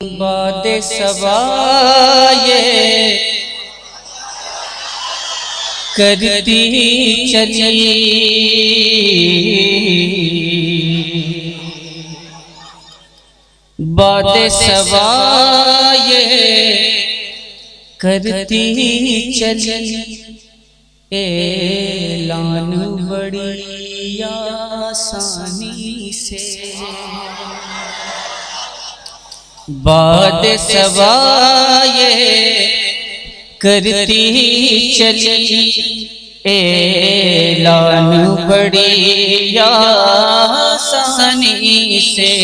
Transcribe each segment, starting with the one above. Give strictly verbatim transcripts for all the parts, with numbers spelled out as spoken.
बादे सबा ये करती चली, बादे सबा ये करती चली, ऐलान बड़ी आसानी से। बादे सबा ये करती चली, ऐलान बड़ी आसानी से।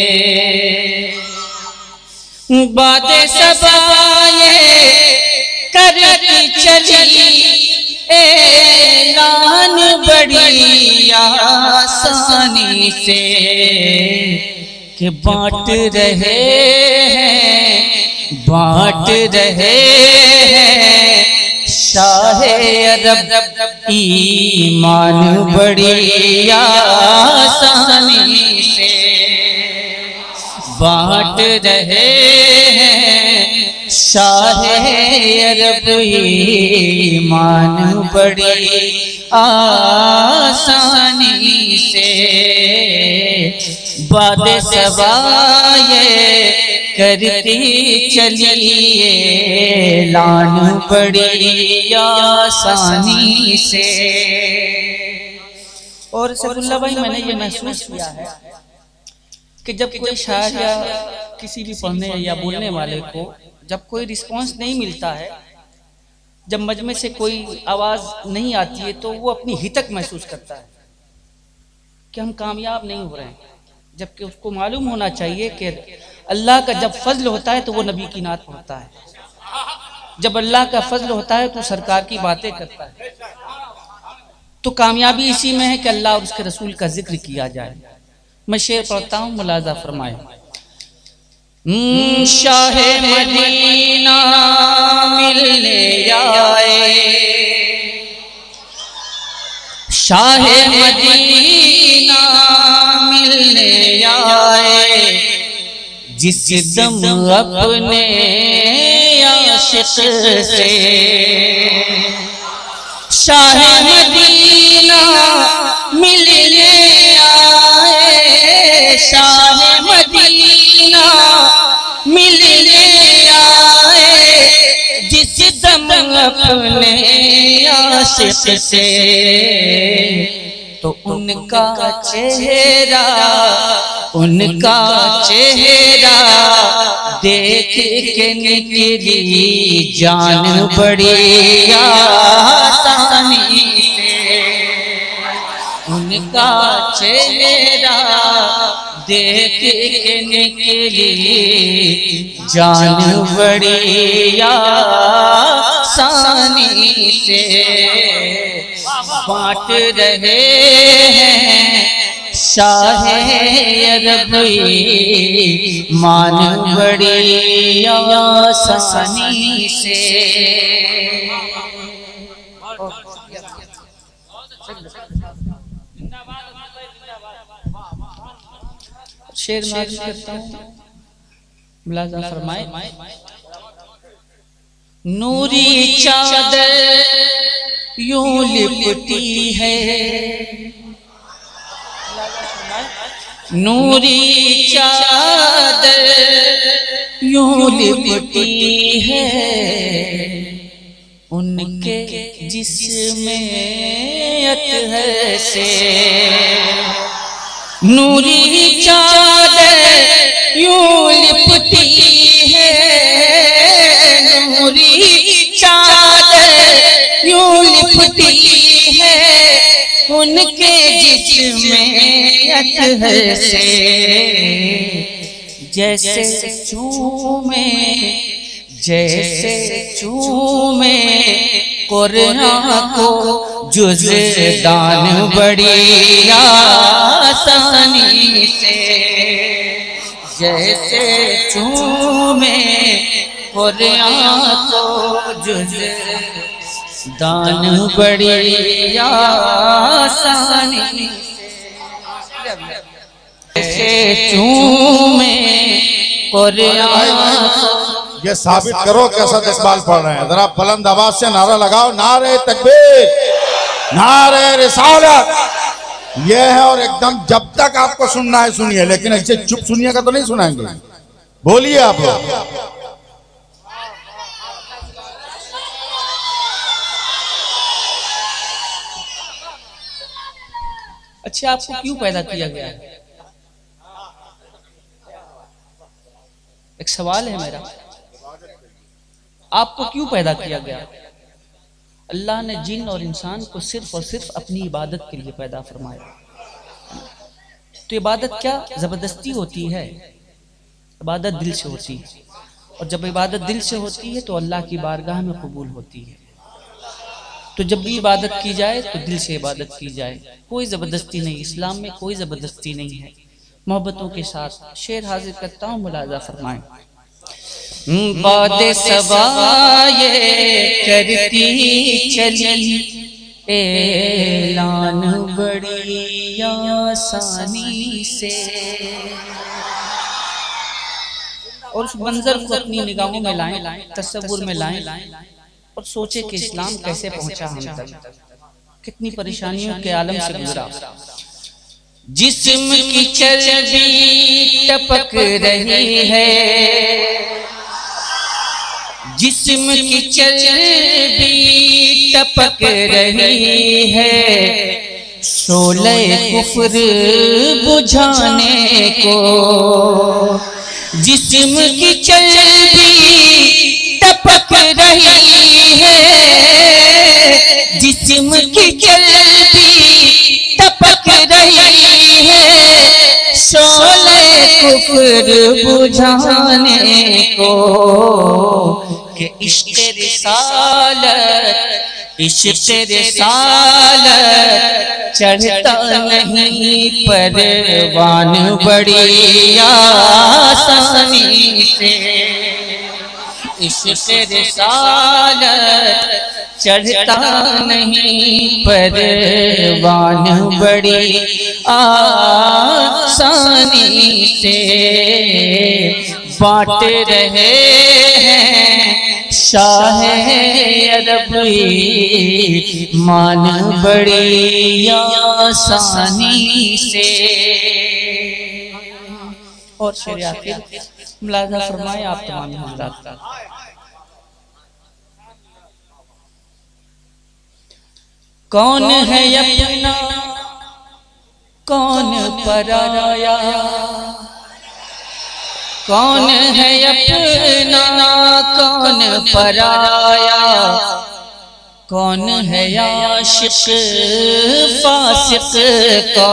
बादे सबा ये करती चली, ऐलान बड़ी आसानी से, कि बांट रहे हैं बांट रहे हैं शाहे अरब ईमान बड़ी आसानी से। बांट रहे हैं शाहे अरब ईमान बड़ी आसानी से। बादे सबा ये करती चलिए, ऐलान बड़ी आसानी से। और सैफुल्लाह भाई, मैंने ये महसूस किया है कि जब कोई शायर या किसी भी पढ़ने या बोलने वाले को जब कोई रिस्पांस नहीं मिलता है, जब मजमे से कोई आवाज़ नहीं आती है, तो वो अपनी हितक महसूस करता है कि हम कामयाब नहीं हो रहे हैं। जबकि उसको मालूम होना चाहिए कि अल्लाह का जब फजल होता है तो वो नबी की नात पढ़ता है, जब अल्लाह का फजल होता है तो सरकार की बातें करता है। तो कामयाबी इसी में है कि अल्लाह और उसके रसूल का जिक्र किया जाए। मैं शेर पढ़ता हूँ, मुलाजा फरमाए। शाहे मदीना मिलने आए, शाहे मदीना मिलने आए, जिस दम अपने आशिक से। शाहे मदीना मिलने आए, शाहे मदीना मिलने आए, जिस दम अपने आशिक से। तो उनका चेहरा उनका चेहरा देख के निकली जान बड़ी आसानी से। उनका चेहरा देख के निकली जान बड़ी आसानी से। बांट रहे हैं शाहे अरब ईमान बड़ी आसानी से। शेर मार्ज करता हूँ, मुलाजा फरमाए। नूरी चादर यूं लिपटी है, नूरी चादर यूं लिपटी है, उनके जिस्म अतहर से। नूरी चादर यूं लिपटी है, नूरी चादर यूं लिपटी है, उनके जिस्म अतहर से। जैसे चूमे जैसे चूमे कुरान को जुज़दान बड़ी आसानी से। जैसे चूमे कुरान को जुज़दान बड़ी आसानी से। जैसे चूमे कुरान। ये साबित करो कैसा इकबाल पढ़ रहे हैं। जरा बुलंद आवाज से नारा लगाओ, नारे तकबीर, नारे रिसालत। ये है, और एकदम जब तक आपको सुनना है सुनिए, लेकिन ऐसे चुप सुनिएगा तो नहीं सुनाएंगे। बोलिए आप लोग। अच्छा, आपको क्यों पैदा किया गया है? एक सवाल है मेरा, आपको क्यों पैदा किया गया? अल्लाह ने जिन और इंसान को सिर्फ और सिर्फ अपनी इबादत के लिए पैदा फरमाया। तो इबादत क्या जबरदस्ती होती है? इबादत दिल से होती है, और जब इबादत दिल से होती है तो अल्लाह की बारगाह में कबूल होती है। तो जब भी इबादत की जाए तो दिल से इबादत की जाए, कोई ज़बरदस्ती नहीं। इस्लाम में कोई ज़बरदस्ती नहीं है। मोहब्बतों के साथ शेर हाजिर करता हूँ, मुलाजा फरमाएं। बादे सबा ये करती चली ऐलान बड़ी आसानी से, और उस मंजर को अपनी निगाहों में लाएं, तसव्वुर में लाएं, और सोचे कि इस्लाम कैसे पहुंचा हम तक, कितनी परेशानियों के आलम से गुजरा। जिस्म की चर्बी टपक रही है, जिस्म की चर्बी टपक रही है, शोले कुफ्र बुझाने को। जिस्म की चर्बी टपक रही है, जिस्म की चर्बी टपक रही है, शोले कुफ्र बुझाने को। कि इश्क़ रिसालत, इश्क़ रिसालत चढ़ता नहीं परवान बड़ी आसानी से। इश्क़ रिसालत चढ़ता नहीं परवान बड़ी आसानी से। बांट रहे हैं शाह अरब मान बड़ी आसानी से। और शेर आखिर मुलाज़ा फरमाए आप तमाम हज़रात। कौन है अपना कौन पराया, कौन है अपना कौन पराया, कौन है आशिक फासिक का।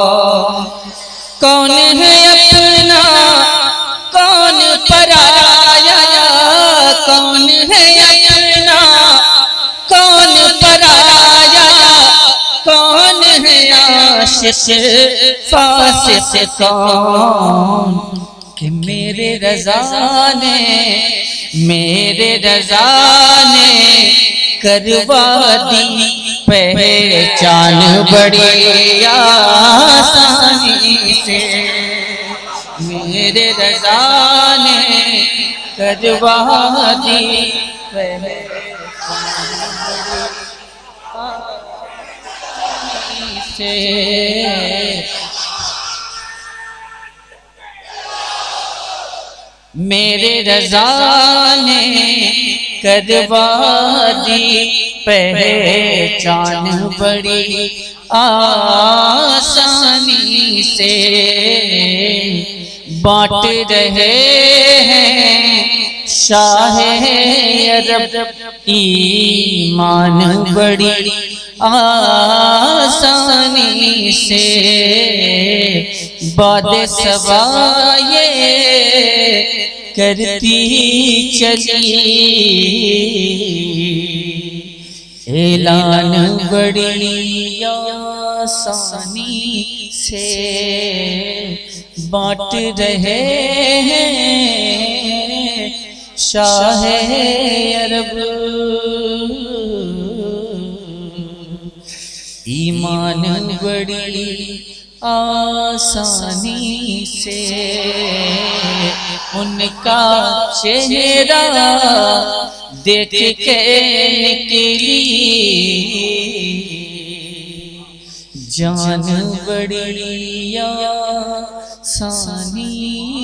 कौन है अपना कौन पराया, कौन है अपना कौन पराया, कौन है आशिक फासिक कौन। कि मेरे रज़ा ने मेरे रज़ा ने करवा दी पहचान बड़ी आसानी से। मेरे रज़ा ने करवा दी पहचान बड़ी आसानी से। मेरे रज़ा ने करवा दी पहचान बड़ी आसानी से। बांट रहे हैं शाह अरब ईमान बड़ी आसानी से। बादे सबा ये करती चली ऐलान बड़ी आसानी से। बांट रहे हैं शाह अरब ईमान बड़ी आसानी से। उनका चेहरा देख के निकली जान बड़ी आसानी